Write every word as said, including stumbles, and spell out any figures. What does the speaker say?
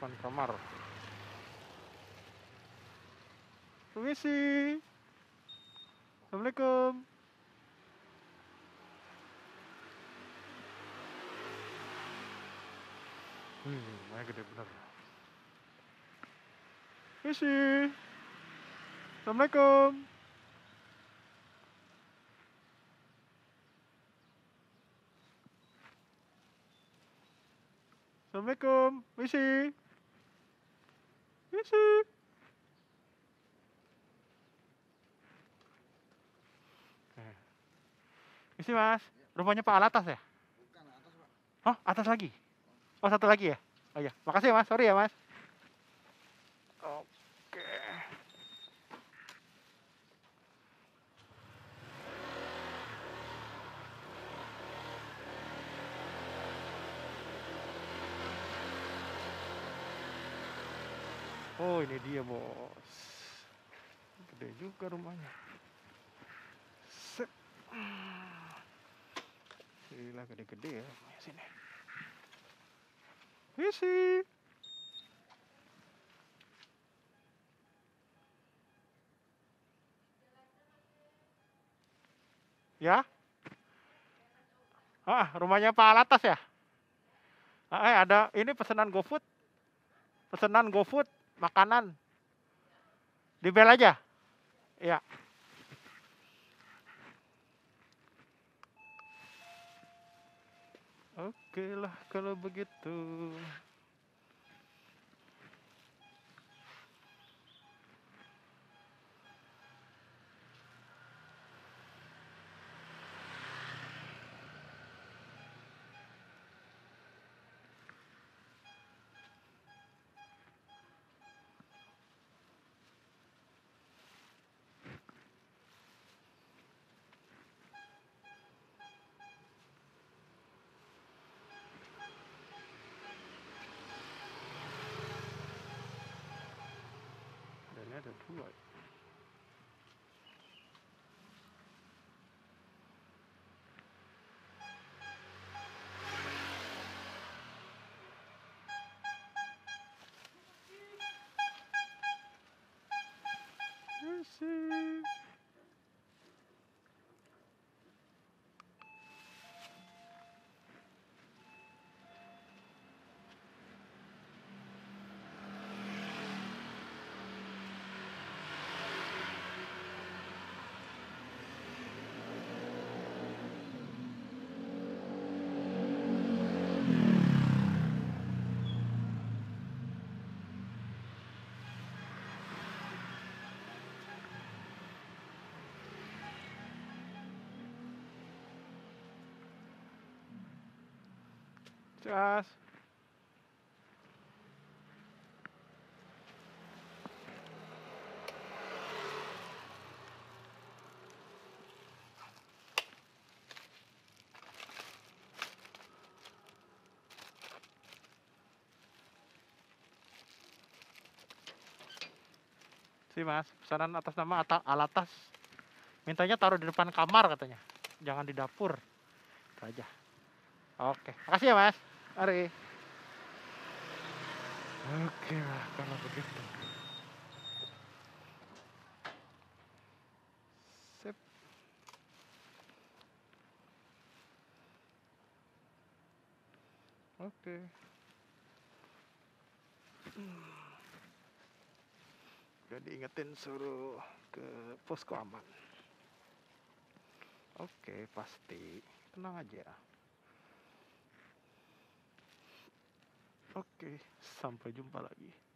depan kamar. Permisi. Assalamualaikum. Hmm, rumahnya gede bener. Permisi. Assalamualaikum. Assalamualaikum. Permisi. Permisi. Permisi mas, rumahnya Pak Alatas ya? Bukan, atas pak. Oh, atas lagi? Oh, satu lagi ya? Oh iya, makasih ya mas, sorry ya mas. Oke. Oh, ini dia bos. Gede juga rumahnya. Set. Gila, gede-gede ya rumahnya sini. Isi. Ya? Ah, rumahnya Pak Alatas ya? Ah, eh, ada ini pesanan GoFood. Pesanan GoFood, makanan. Di bel aja. Iya. Oke lah kalau begitu. Dan ini ada dua. Isi. Cas. Si mas, pesanan atas nama Ata Alatas. Mintanya taruh di depan kamar katanya. Jangan di dapur. Itu aja. Oke, makasih ya mas. Mari. Oke lah kalau begitu. Sip. Oke. Udah diingetin suruh ke posko aman. Oke, pasti. Tenang aja. Oke, sampai jumpa lagi.